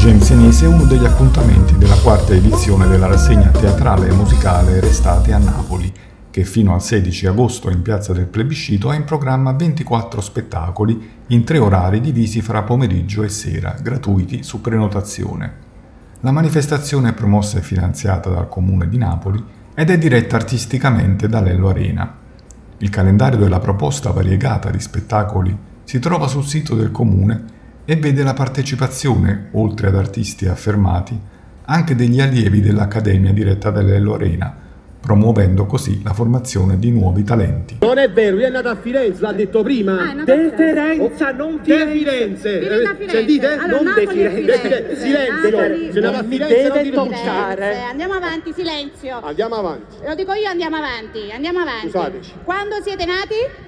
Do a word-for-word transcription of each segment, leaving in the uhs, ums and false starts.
James Senese è uno degli appuntamenti della quarta edizione della rassegna teatrale e musicale Restate a Napoli, che fino al sedici agosto in Piazza del Plebiscito ha in programma ventiquattro spettacoli in tre orari divisi fra pomeriggio e sera, gratuiti su prenotazione. La manifestazione è promossa e finanziata dal Comune di Napoli ed è diretta artisticamente da Lello Arena. Il calendario della proposta variegata di spettacoli si trova sul sito del Comune e vede la partecipazione, oltre ad artisti affermati, anche degli allievi dell'Accademia diretta da Lello Arena, promuovendo così la formazione di nuovi talenti. Non è vero, lui è andato a Firenze, l'ha detto prima. Ah, De Firenze, oh, non Firenze. De Firenze. Firenze. Sentite? Allora, non De Firenze. Silenzio. Se ne va a Firenze non deve toccare. Andiamo avanti, silenzio. Andiamo avanti. Lo dico io, andiamo avanti, andiamo avanti. Scusateci. Quando siete nati?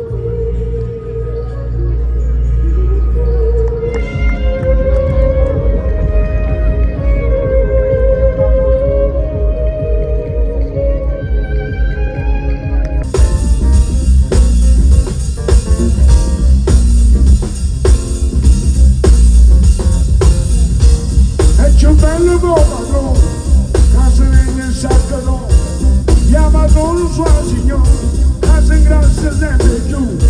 Più bello come casa viene il sacco, chiama con lo suo signore, casa in grazia sempre giù.